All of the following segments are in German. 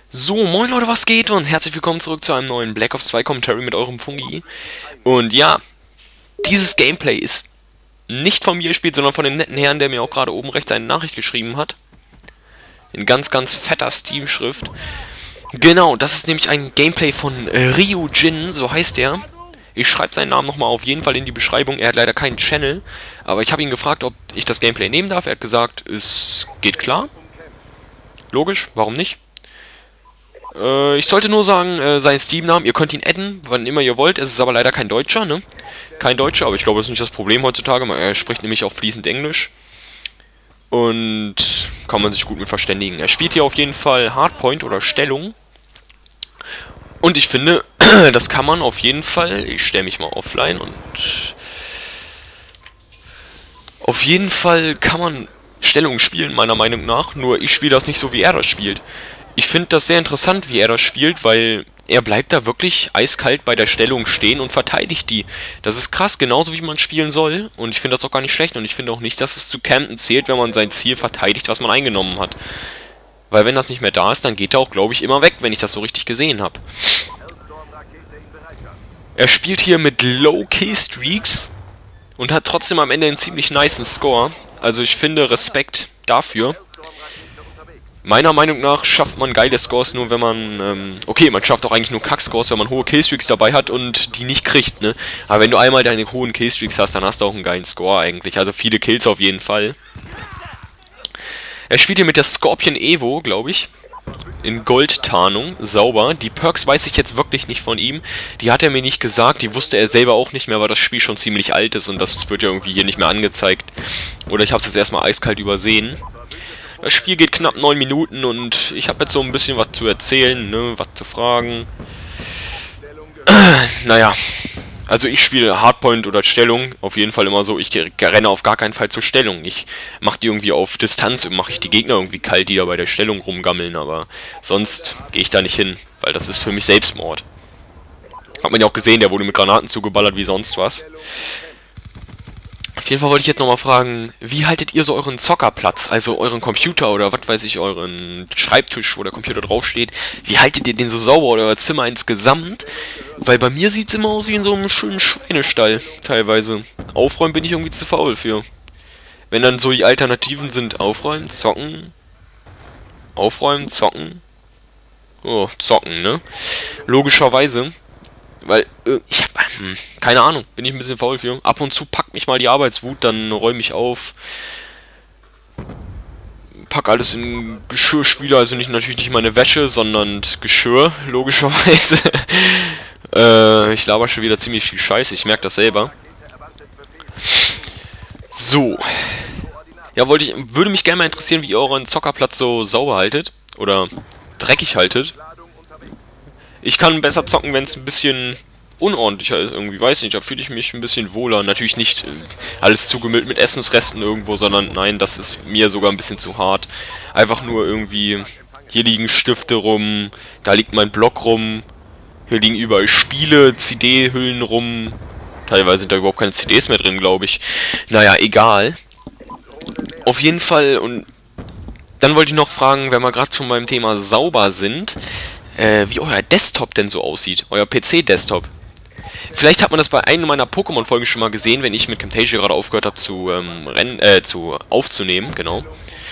So, moin Leute, was geht? Und herzlich willkommen zurück zu einem neuen Black Ops 2 Commentary mit eurem Fungi. Und ja, dieses Gameplay ist nicht von mir gespielt, sondern von dem netten Herrn, der mir auch gerade oben rechts eine Nachricht geschrieben hat. In ganz, ganz fetter Steam-Schrift. Genau, das ist nämlich ein Gameplay von Ryujin, so heißt er. Ich schreibe seinen Namen nochmal auf jeden Fall in die Beschreibung. Er hat leider keinen Channel, aber ich habe ihn gefragt, ob ich das Gameplay nehmen darf. Er hat gesagt, es geht klar. Logisch, warum nicht? Ich sollte nur sagen, seinen Steam-Namen, ihr könnt ihn adden, wann immer ihr wollt. Es ist aber leider kein Deutscher, ne? Kein Deutscher, aber ich glaube, das ist nicht das Problem heutzutage. Er spricht nämlich auch fließend Englisch. Und kann man sich gut mit verständigen. Er spielt hier auf jeden Fall Hardpoint oder Stellung. Und ich finde, das kann man auf jeden Fall... Ich stelle mich mal offline und... Auf jeden Fall kann man Stellung spielen, meiner Meinung nach. Nur ich spiele das nicht so, wie er das spielt. Ich finde das sehr interessant, wie er das spielt, weil er bleibt da wirklich eiskalt bei der Stellung stehen und verteidigt die. Das ist krass, genauso wie man spielen soll. Und ich finde das auch gar nicht schlecht. Und ich finde auch nicht, dass es zu campen zählt, wenn man sein Ziel verteidigt, was man eingenommen hat. Weil wenn das nicht mehr da ist, dann geht er auch, glaube ich, immer weg, wenn ich das so richtig gesehen habe. Er spielt hier mit Low-Key-Streaks und hat trotzdem am Ende einen ziemlich nicen Score. Also ich finde Respekt dafür. Meiner Meinung nach schafft man geile Scores nur, wenn man, okay, man schafft auch eigentlich nur Kack-Scores, wenn man hohe Killstreaks dabei hat und die nicht kriegt, ne? Aber wenn du einmal deine hohen Killstreaks hast, dann hast du auch einen geilen Score eigentlich. Also viele Kills auf jeden Fall. Er spielt hier mit der Scorpion Evo, glaube ich. In Goldtarnung, sauber. Die Perks weiß ich jetzt wirklich nicht von ihm. Die hat er mir nicht gesagt, die wusste er selber auch nicht mehr, weil das Spiel schon ziemlich alt ist und das wird ja irgendwie hier nicht mehr angezeigt. Oder ich habe es jetzt erstmal eiskalt übersehen. Das Spiel geht knapp 9 Minuten und ich habe jetzt so ein bisschen was zu erzählen, ne, was zu fragen. Naja, also ich spiele Hardpoint oder Stellung, auf jeden Fall immer so, ich renne auf gar keinen Fall zur Stellung. Ich mache die irgendwie auf Distanz und mache ich die Gegner irgendwie kalt, die da bei der Stellung rumgammeln, aber sonst gehe ich da nicht hin, weil das ist für mich Selbstmord. Hat man ja auch gesehen, der wurde mit Granaten zugeballert wie sonst was. Auf jeden Fall wollte ich jetzt nochmal fragen, wie haltet ihr so euren Zockerplatz, also euren Computer oder was weiß ich, euren Schreibtisch, wo der Computer draufsteht, wie haltet ihr den so sauber oder euer Zimmer insgesamt? Weil bei mir sieht es immer aus wie in so einem schönen Schweinestall, teilweise. Aufräumen bin ich irgendwie zu faul für. Wenn dann so die Alternativen sind, aufräumen, zocken, aufräumen, zocken, oh, zocken, ne? Logischerweise. Weil, ich hab, keine Ahnung, bin ich ein bisschen faul für. Ab und zu packt mich mal die Arbeitswut, dann räume ich auf. Pack alles in Geschirrspüler, also natürlich nicht meine Wäsche, sondern Geschirr, logischerweise. Ich laber schon wieder ziemlich viel Scheiße, ich merke das selber. So. Ja, würde mich gerne mal interessieren, wie ihr euren Zockerplatz so sauber haltet. Oder dreckig haltet. Ich kann besser zocken, wenn es ein bisschen unordentlicher ist irgendwie. Weiß nicht, da fühle ich mich ein bisschen wohler. Natürlich nicht alles zugemüllt mit Essensresten irgendwo, sondern nein, das ist mir sogar ein bisschen zu hart. Einfach nur irgendwie, hier liegen Stifte rum, da liegt mein Block rum, hier liegen überall Spiele, CD-Hüllen rum. Teilweise sind da überhaupt keine CDs mehr drin, glaube ich. Naja, egal. Auf jeden Fall, und dann wollte ich noch fragen, wenn wir gerade schon beim Thema sauber sind, wie euer Desktop denn so aussieht. Euer PC-Desktop. Vielleicht hat man das bei einer meiner Pokémon-Folgen schon mal gesehen, wenn ich mit Camtasia gerade aufgehört habe aufzunehmen, genau.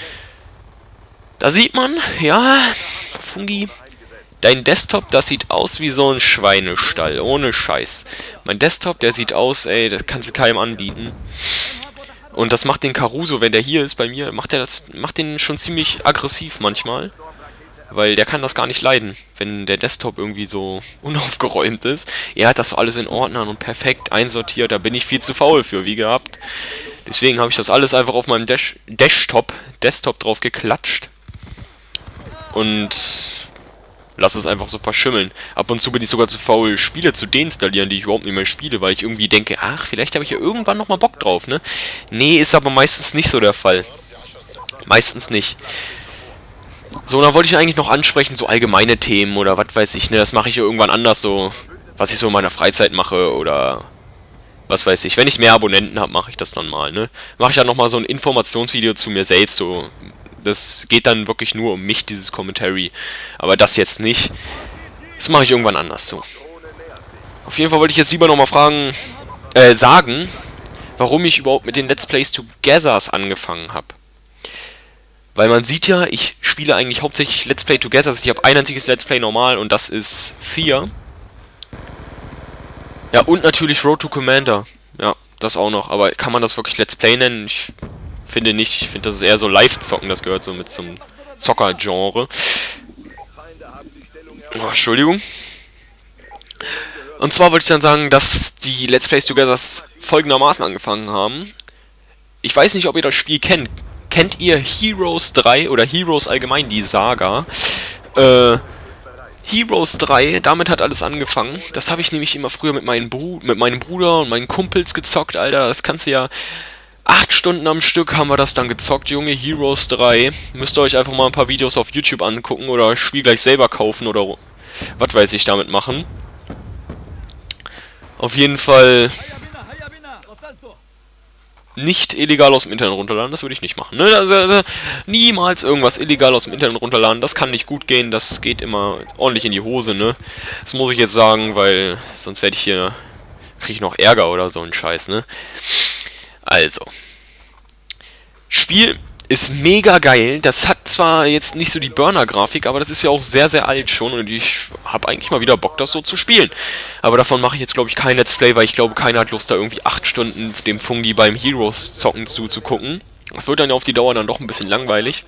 Da sieht man, ja, Fungi, dein Desktop, das sieht aus wie so ein Schweinestall, ohne Scheiß. Mein Desktop, der sieht aus, ey, das kannst du keinem anbieten. Und das macht den Caruso, wenn der hier ist bei mir, macht den schon ziemlich aggressiv manchmal. Weil der kann das gar nicht leiden, wenn der Desktop irgendwie so unaufgeräumt ist. Er hat das alles in Ordnern und perfekt einsortiert, da bin ich viel zu faul für, wie gehabt. Deswegen habe ich das alles einfach auf meinem Desktop drauf geklatscht. Und lasse es einfach so verschimmeln. Ab und zu bin ich sogar zu faul, Spiele zu deinstallieren, die ich überhaupt nicht mehr spiele, weil ich irgendwie denke, ach, vielleicht habe ich ja irgendwann nochmal Bock drauf, ne? Nee, ist aber meistens nicht so der Fall. Meistens nicht. So, und dann wollte ich eigentlich noch ansprechen, so allgemeine Themen oder was weiß ich, ne, das mache ich ja irgendwann anders, so, was ich so in meiner Freizeit mache oder was weiß ich. Wenn ich mehr Abonnenten habe, mache ich das dann mal, ne. Mache ich dann nochmal so ein Informationsvideo zu mir selbst, so Das geht dann wirklich nur um mich, dieses Commentary. Aber das jetzt nicht. Das mache ich irgendwann anders so. Auf jeden Fall wollte ich jetzt lieber nochmal sagen, warum ich überhaupt mit den Let's Plays Togethers angefangen habe. Weil man sieht ja, ich spiele eigentlich hauptsächlich Let's Play Togethers. Ich habe ein einziges Let's Play normal und das ist 4. Ja, und natürlich Road to Commander. Ja, das auch noch. Aber kann man das wirklich Let's Play nennen? Ich finde nicht. Ich finde, das ist eher so Live-Zocken. Das gehört so mit zum Zocker-Genre. Oh, Entschuldigung. Und zwar wollte ich dann sagen, dass die Let's Plays Togethers folgendermaßen angefangen haben. Ich weiß nicht, ob ihr das Spiel kennt. Kennt ihr Heroes 3 oder Heroes allgemein, die Saga? Heroes 3, damit hat alles angefangen. Das habe ich nämlich immer früher mit meinem Bruder und meinen Kumpels gezockt, Alter. Das kannst du ja... 8 Stunden am Stück haben wir das dann gezockt, Junge. Heroes 3. Müsst ihr euch einfach mal ein paar Videos auf YouTube angucken oder das Spiel gleich selber kaufen oder was weiß ich damit machen. Auf jeden Fall nicht illegal aus dem Internet runterladen, das würde ich nicht machen. Ne? Also, niemals irgendwas illegal aus dem Internet runterladen, das kann nicht gut gehen, das geht immer ordentlich in die Hose, ne? Das muss ich jetzt sagen, weil sonst werde ich hier, kriege ich noch Ärger oder so ein Scheiß, ne? Also. Spiel ist mega geil. Das hat zwar jetzt nicht so die Burner-Grafik, aber das ist ja auch sehr, sehr alt schon und ich habe eigentlich mal wieder Bock, das so zu spielen. Aber davon mache ich jetzt, glaube ich, kein Let's Play, weil ich glaube, keiner hat Lust, da irgendwie 8 Stunden dem Fungi beim Heroes-Zocken zuzugucken. Das wird dann auf die Dauer dann doch ein bisschen langweilig.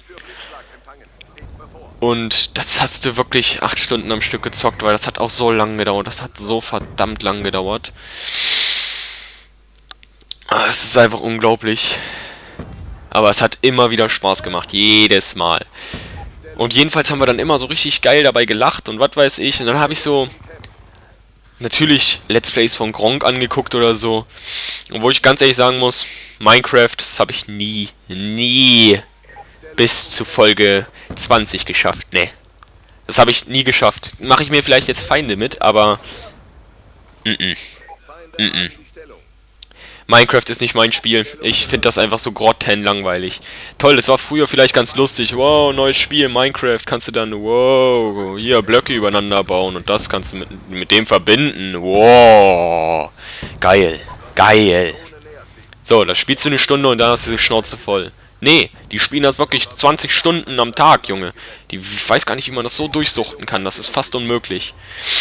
Und das hast du wirklich 8 Stunden am Stück gezockt, weil das hat auch so lange gedauert. Das hat so verdammt lang gedauert. Es ist einfach unglaublich. Aber es hat immer wieder Spaß gemacht. Jedes Mal. Und jedenfalls haben wir dann immer so richtig geil dabei gelacht und was weiß ich. Und dann habe ich so... natürlich Let's Plays von Gronkh angeguckt oder so. Und wo ich ganz ehrlich sagen muss, Minecraft, das habe ich nie bis zu Folge 20 geschafft. Nee. Das habe ich nie geschafft. Mache ich mir vielleicht jetzt Feinde mit, aber... Minecraft ist nicht mein Spiel. Ich finde das einfach so grottenlangweilig. Toll, das war früher vielleicht ganz lustig. Wow, neues Spiel, Minecraft. Kannst du dann, wow, hier Blöcke übereinander bauen und das kannst du mit dem verbinden. Wow, geil, geil. So, das spielst du eine Stunde und dann hast du die Schnauze voll. Nee, die spielen das wirklich 20 Stunden am Tag, Junge. Ich weiß gar nicht, wie man das so durchsuchten kann. Das ist fast unmöglich.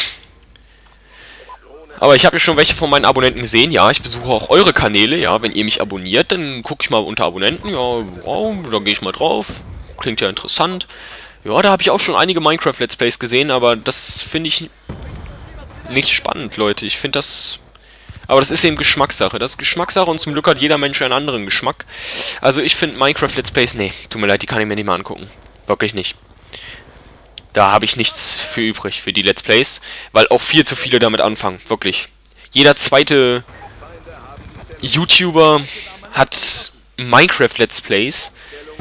Aber ich habe ja schon welche von meinen Abonnenten gesehen. Ja, ich besuche auch eure Kanäle. Ja, wenn ihr mich abonniert, dann gucke ich mal unter Abonnenten. Ja, wow, da gehe ich mal drauf. Klingt ja interessant. Ja, da habe ich auch schon einige Minecraft-Let's Plays gesehen, aber das finde ich nicht spannend, Leute. Ich finde das... Aber das ist eben Geschmackssache. Das ist Geschmackssache und zum Glück hat jeder Mensch einen anderen Geschmack. Also ich finde Minecraft-Let's Plays... Nee, tut mir leid, die kann ich mir nicht mal angucken. Wirklich nicht. Da habe ich nichts für übrig, für die Let's Plays, weil auch viel zu viele damit anfangen, wirklich. Jeder zweite YouTuber hat Minecraft Let's Plays.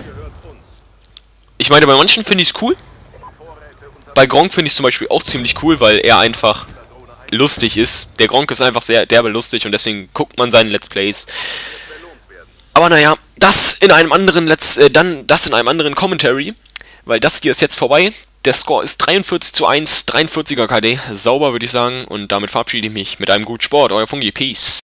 Ich meine, bei manchen finde ich es cool. Bei Gronkh finde ich es zum Beispiel auch ziemlich cool, weil er einfach lustig ist. Der Gronkh ist einfach sehr derbe lustig und deswegen guckt man seine Let's Plays. Aber naja, das in einem anderen Commentary, weil das hier ist jetzt vorbei. Der Score ist 43:1, 43er KD, sauber würde ich sagen. Und damit verabschiede ich mich mit einem guten Sport. Euer Fungi, Peace.